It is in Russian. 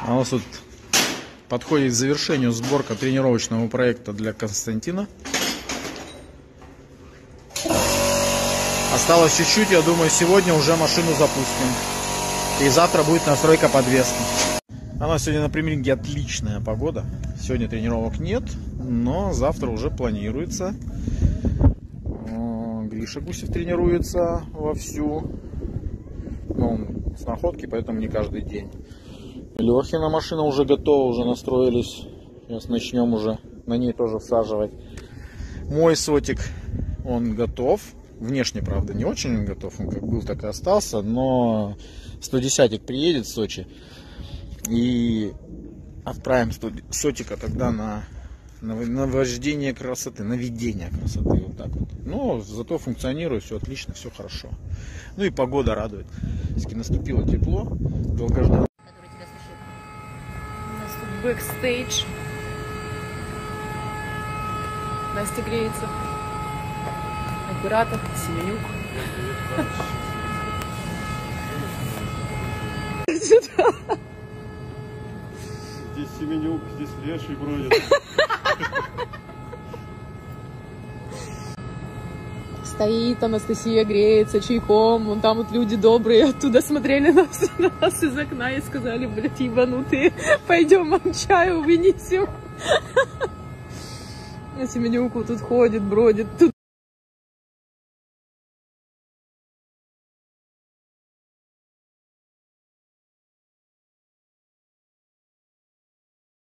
А у нас тут подходит к завершению сборка тренировочного проекта для Константина. Осталось чуть-чуть, я думаю, сегодня уже машину запустим. И завтра будет настройка подвески. У нас сегодня на Примринге отличная погода. Сегодня тренировок нет, но завтра уже планируется. Гриша Гусев тренируется вовсю. Но он с находки, поэтому не каждый день. Лехина машина уже готова, уже настроились. Сейчас начнем уже на ней тоже всаживать. Мой сотик, он готов. Внешне, правда, не очень готов. Он как был, так и остался. Но 110-ик приедет в Сочи. И отправим сотика тогда на вождение красоты, наведение красоты. Вот так вот. Но зато функционирует, все отлично, все хорошо. Ну и погода радует. Если наступило тепло, долгожданное. У нас тут бэкстейдж. Настя греется. Оператор Семенюк. Здесь Семенюк, здесь Леший бродит. Стоит Анастасия, греется чайком. Вон там вот люди добрые оттуда смотрели на нас из окна и сказали: блядь, ебанутые, пойдем вам чаю вынесем. А Семенюку тут ходит, бродит. Тут